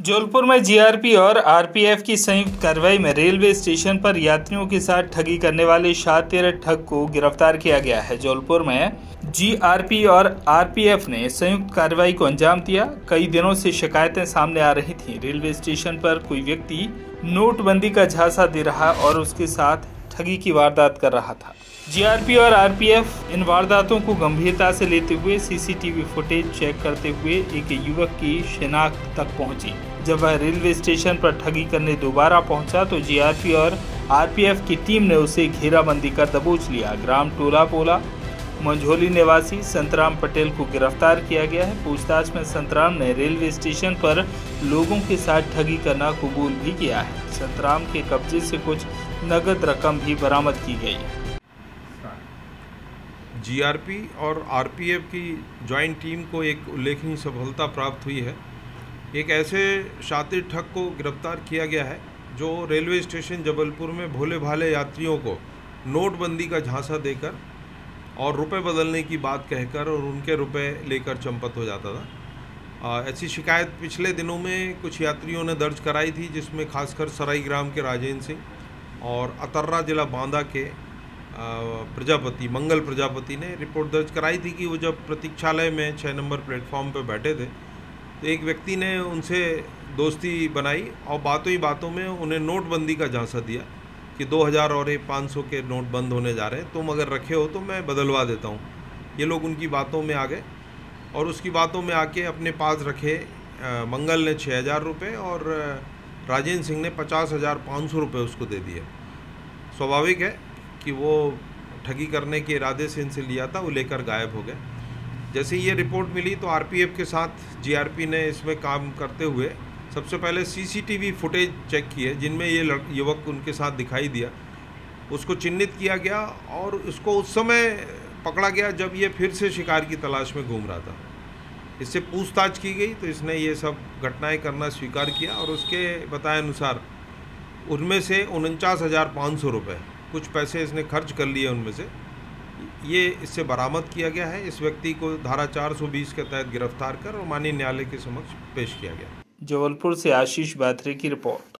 जबलपुर में जीआरपी और आरपीएफ की संयुक्त कार्रवाई में रेलवे स्टेशन पर यात्रियों के साथ ठगी करने वाले शातिर ठग को गिरफ्तार किया गया है। जबलपुर में जीआरपी और आरपीएफ ने संयुक्त कार्रवाई को अंजाम दिया। कई दिनों से शिकायतें सामने आ रही थीं। रेलवे स्टेशन पर कोई व्यक्ति नोटबंदी का झांसा दे रहा और उसके साथ ठगी की वारदात कर रहा था। जीआरपी और आरपीएफ इन वारदातों को गंभीरता से लेते हुए सीसीटीवी फुटेज चेक करते हुए एक युवक की शिनाख्त तक पहुंची। जब वह रेलवे स्टेशन पर ठगी करने दोबारा पहुंचा तो जीआरपी और आरपीएफ की टीम ने उसे घेराबंदी कर दबोच लिया। ग्राम टोला पोला मंझोली निवासी संतराम पटेल को गिरफ्तार किया गया है। पूछताछ में संतराम ने रेलवे स्टेशन पर लोगों के साथ ठगी करना कबूल भी किया है। संतराम के कब्जे से कुछ नगद रकम भी बरामद की गई। जीआरपी और आरपीएफ की ज्वाइंट टीम को एक उल्लेखनीय सफलता प्राप्त हुई है। एक ऐसे शातिर ठग को गिरफ्तार किया गया है जो रेलवे स्टेशन जबलपुर में भोले भाले यात्रियों को नोटबंदी का झांसा देकर और रुपए बदलने की बात कहकर और उनके रुपए लेकर चंपत हो जाता था। ऐसी शिकायत पिछले दिनों में कुछ यात्रियों ने दर्ज कराई थी, जिसमें खासकर सराई ग्राम के राजेंद्र सिंह और अतर्रा जिला बांदा के प्रजापति मंगल प्रजापति ने रिपोर्ट दर्ज कराई थी कि वो जब प्रतीक्षालय में 6 नंबर प्लेटफॉर्म पर बैठे थे तो एक व्यक्ति ने उनसे दोस्ती बनाई और बातों ही बातों में उन्हें नोटबंदी का झांसा दिया कि 2000 और 500 के नोट बंद होने जा रहे हैं, तुम अगर रखे हो तो मैं बदलवा देता हूँ। ये लोग उनकी बातों में आ गए और उसकी बातों में आके अपने पास रखे मंगल ने 6000 रुपये और राजेंद्र सिंह ने 50,500 रुपये उसको दे दिए। स्वाभाविक है कि वो ठगी करने के इरादे से इनसे लिया था, वो लेकर गायब हो गए। जैसे ये रिपोर्ट मिली तो आरपीएफ के साथ जीआरपी ने इसमें काम करते हुए सबसे पहले सीसीटीवी फुटेज चेक किए, जिनमें ये युवक उनके साथ दिखाई दिया। उसको चिन्हित किया गया और उसको उस समय पकड़ा गया जब ये फिर से शिकार की तलाश में घूम रहा था। इससे पूछताछ की गई तो इसने ये सब घटनाएं करना स्वीकार किया और उसके बताए अनुसार उनमें से 49,500 रुपये कुछ पैसे इसने खर्च कर लिए। उनमें से ये इससे बरामद किया गया है। इस व्यक्ति को धारा 420 के तहत गिरफ्तार कर और माननीय न्यायालय के समक्ष पेश किया गया। जबलपुर से आशीष बात्रे की रिपोर्ट।